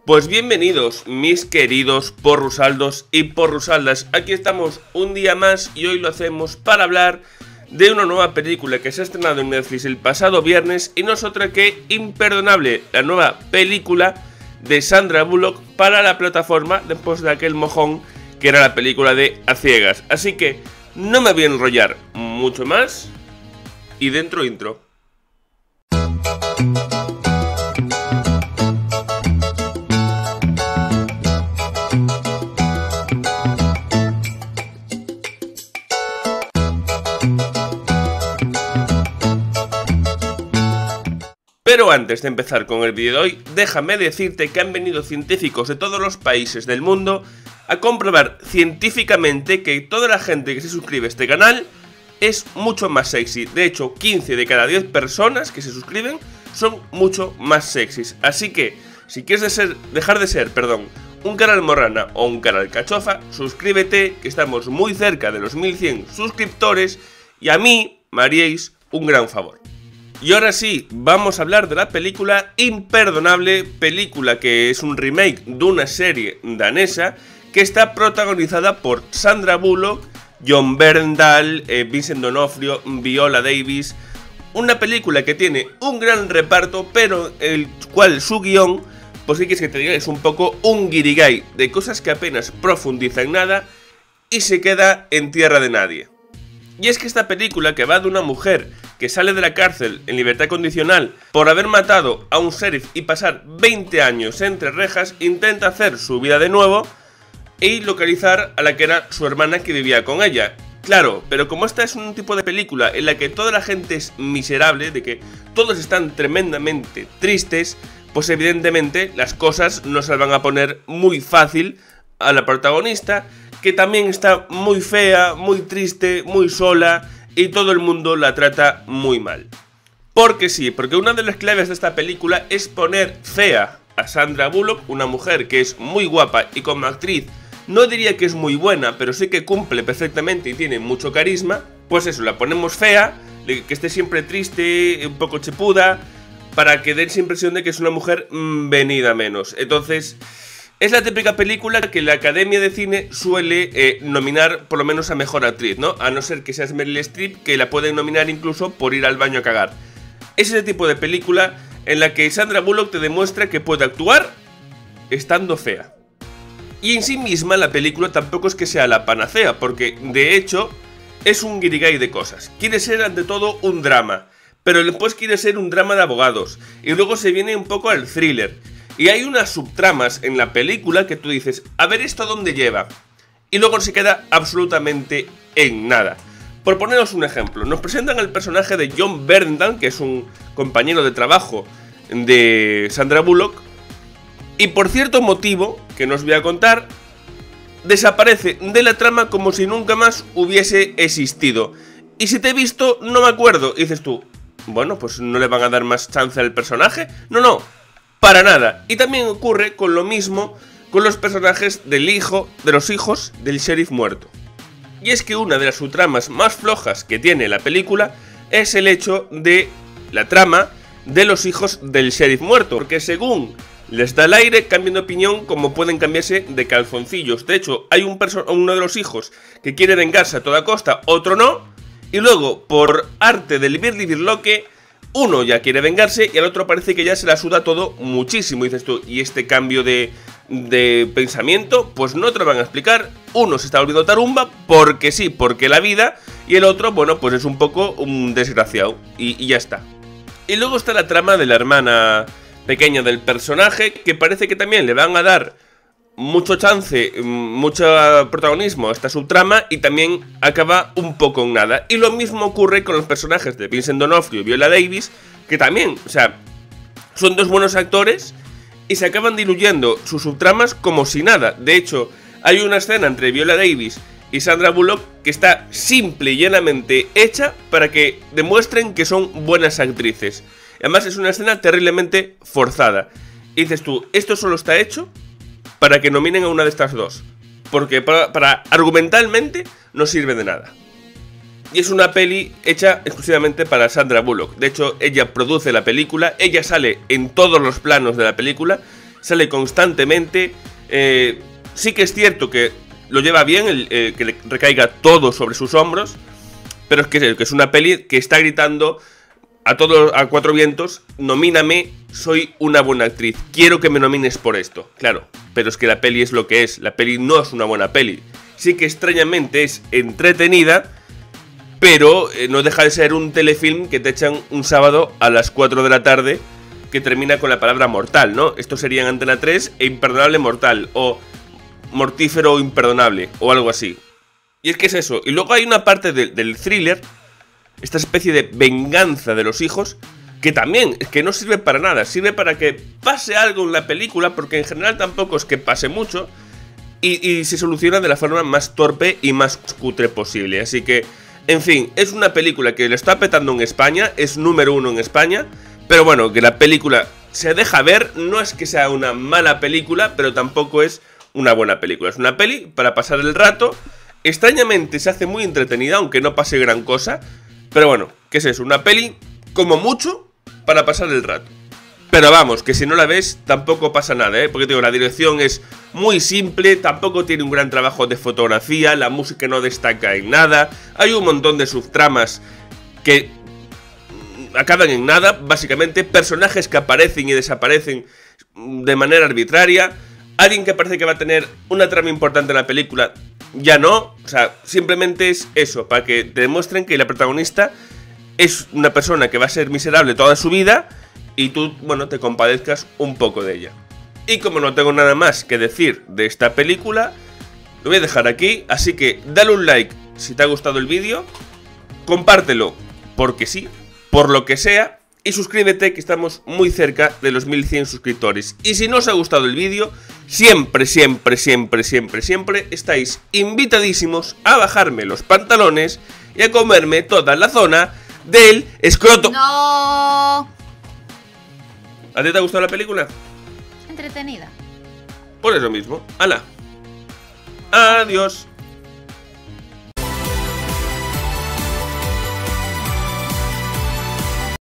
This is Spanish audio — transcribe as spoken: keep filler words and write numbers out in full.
Pues bienvenidos, mis queridos porrusaldos y porrusaldas. Aquí estamos un día más y hoy lo hacemos para hablar de una nueva película que se ha estrenado en Netflix el pasado viernes y no es otra que Imperdonable, la nueva película de Sandra Bullock para la plataforma después de aquel mojón que era la película de A Ciegas. Así que no me voy a enrollar mucho más y dentro intro. Pero antes de empezar con el vídeo de hoy, déjame decirte que han venido científicos de todos los países del mundo a comprobar científicamente que toda la gente que se suscribe a este canal es mucho más sexy. De hecho, quince de cada diez personas que se suscriben son mucho más sexys. Así que, si quieres de ser, dejar de ser, perdón, un canal morrana o un canal cachofa, suscríbete, que estamos muy cerca de los mil cien suscriptores y a mí me haríais un gran favor. Y ahora sí, vamos a hablar de la película Imperdonable, película que es un remake de una serie danesa que está protagonizada por Sandra Bullock, Jon Bernthal, eh, Vincent D'Onofrio, Viola Davis. Una película que tiene un gran reparto, pero el cual su guión, pues sí que es que te diga, es un poco un guirigay de cosas que apenas profundiza en nada y se queda en tierra de nadie. Y es que esta película, que va de una mujer que sale de la cárcel en libertad condicional por haber matado a un sheriff y pasar veinte años entre rejas, intenta hacer su vida de nuevo y localizar a la que era su hermana que vivía con ella. Claro, pero como esta es un tipo de película en la que toda la gente es miserable, de que todos están tremendamente tristes, pues evidentemente las cosas no se las van a poner muy fácil a la protagonista, que también está muy fea, muy triste, muy sola y todo el mundo la trata muy mal. Porque sí, porque una de las claves de esta película es poner fea a Sandra Bullock, una mujer que es muy guapa y como actriz no diría que es muy buena, pero sí que cumple perfectamente y tiene mucho carisma. Pues eso, la ponemos fea, que esté siempre triste, un poco chepuda, para que dé esa impresión de que es una mujer mmm, venida menos. Entonces, es la típica película que la Academia de Cine suele eh, nominar por lo menos a Mejor Actriz, ¿no? A no ser que seas Meryl Streep, que la pueden nominar incluso por ir al baño a cagar. Es ese tipo de película en la que Sandra Bullock te demuestra que puede actuar estando fea. Y en sí misma la película tampoco es que sea la panacea, porque de hecho es un guirigay de cosas. Quiere ser ante todo un drama, pero después quiere ser un drama de abogados, y luego se viene un poco al thriller. Y hay unas subtramas en la película que tú dices, a ver esto a dónde lleva, y luego se queda absolutamente en nada. Por poneros un ejemplo, nos presentan al personaje de Jon Bernthal, que es un compañero de trabajo de Sandra Bullock, y por cierto motivo, que no os voy a contar, desaparece de la trama como si nunca más hubiese existido. Y si te he visto, no me acuerdo. Y dices tú, bueno, pues no le van a dar más chance al personaje. No, no, para nada. Y también ocurre con lo mismo con los personajes del hijo, de los hijos del sheriff muerto. Y es que una de las subtramas más flojas que tiene la película es el hecho de la trama de los hijos del sheriff muerto, porque según les da el aire, cambian de opinión como pueden cambiarse de calzoncillos. De hecho, hay un uno de los hijos que quiere vengarse a toda costa, otro no, y luego, por arte del birlibirloque, uno ya quiere vengarse y al otro parece que ya se la suda todo muchísimo. Y dices tú, ¿y este cambio de, de pensamiento? Pues no te lo van a explicar. Uno se está volviendo tarumba porque sí, porque la vida, y el otro, bueno, pues es un poco un desgraciado, y, y ya está. Y luego está la trama de la hermana pequeña del personaje, que parece que también le van a dar mucho chance, mucho protagonismo a esta subtrama, y también acaba un poco en nada. Y lo mismo ocurre con los personajes de Vincent D'Onofrio y Viola Davis, que también, o sea, son dos buenos actores y se acaban diluyendo sus subtramas como si nada. De hecho, hay una escena entre Viola Davis y Sandra Bullock que está simple y llanamente hecha para que demuestren que son buenas actrices. Además es una escena terriblemente forzada. Y dices tú, esto solo está hecho para que nominen a una de estas dos, porque para, para argumentalmente no sirve de nada. Y es una peli hecha exclusivamente para Sandra Bullock. De hecho, ella produce la película, ella sale en todos los planos de la película. sale constantemente. eh, Sí que es cierto que lo lleva bien, el, eh, que le recaiga todo sobre sus hombros, pero es que, que es una peli que está gritando a todos, a cuatro vientos: nomíname, soy una buena actriz, quiero que me nomines por esto. Claro, pero es que la peli es lo que es, la peli no es una buena peli. Sí que extrañamente es entretenida, pero eh, no deja de ser un telefilm que te echan un sábado a las cuatro de la tarde, que termina con la palabra mortal, ¿no? Esto sería en Antena tres e Imperdonable Mortal, o Mortífero o Imperdonable, o algo así. Y es que es eso. Y luego hay una parte de, del thriller, esta especie de venganza de los hijos, que también es que no sirve para nada. Sirve para que pase algo en la película, porque en general tampoco es que pase mucho, y, y se soluciona de la forma más torpe y más cutre posible. Así que, en fin, es una película que le está petando en España, es número uno en España, pero bueno, que la película se deja ver. No es que sea una mala película, pero tampoco es una buena película. Es una peli para pasar el rato. Extrañamente se hace muy entretenida, aunque no pase gran cosa. Pero bueno, ¿qué es eso? Una peli, como mucho, para pasar el rato. Pero vamos, que si no la ves, tampoco pasa nada, ¿eh? Porque te digo, la dirección es muy simple, tampoco tiene un gran trabajo de fotografía, la música no destaca en nada, hay un montón de subtramas que acaban en nada, básicamente, personajes que aparecen y desaparecen de manera arbitraria. Alguien que parece que va a tener una trama importante en la película, ya no. O sea, simplemente es eso, para que te demuestren que la protagonista es una persona que va a ser miserable toda su vida y tú, bueno, te compadezcas un poco de ella. Y como no tengo nada más que decir de esta película, lo voy a dejar aquí. Así que dale un like si te ha gustado el vídeo, compártelo porque sí, por lo que sea, y suscríbete, que estamos muy cerca de los mil cien suscriptores. Y si no os ha gustado el vídeo, siempre, siempre, siempre, siempre, siempre estáis invitadísimos a bajarme los pantalones y a comerme toda la zona del escroto. No. ¿A ti te ha gustado la película? Entretenida. Por eso mismo. ¡Hala! Adiós.